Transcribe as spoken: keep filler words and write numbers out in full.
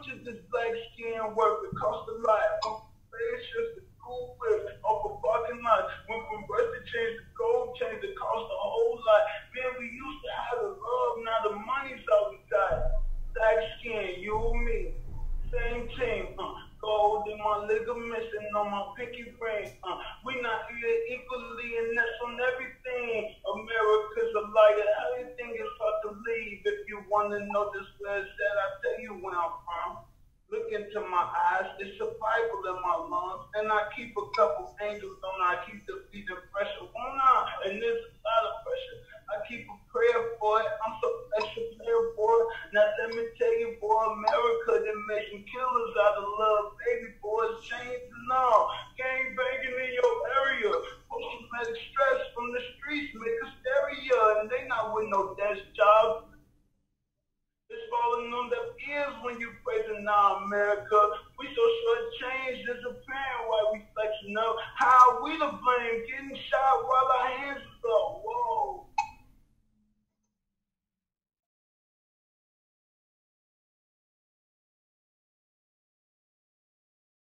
much is this black skin worth? It costs a lot. From face just to school trips, off a parking lot. Went from birth to change to gold change, it cost a whole lot. Man, we used to have the love, now the money's all we got. Black skin, you and me, same team. Uh, gold in my ligaments and on my pinky ring. Uh, we not here equally, and that's on everything. America's a lighter, everything is hard to leave. If you want to know this where it's at, I'll tell you where I'm from. Look into my eyes, it's a Bible in my lungs, and I keep a couple angels on. I keep the feet of pressure on, and there's a lot of pressure. I keep a prayer for it. I'm so extra prayer for it. Now let me tell you, boy, America, they make some killers out of love, baby boys, chains and all. Gang banging in your area. Post-traumatic stress from the streets make hysteria, and they not with no desk job. It's falling on their ears when you praising now, America. We so short change, disappearing while we flexing up. How we to blame? Getting shot while our hands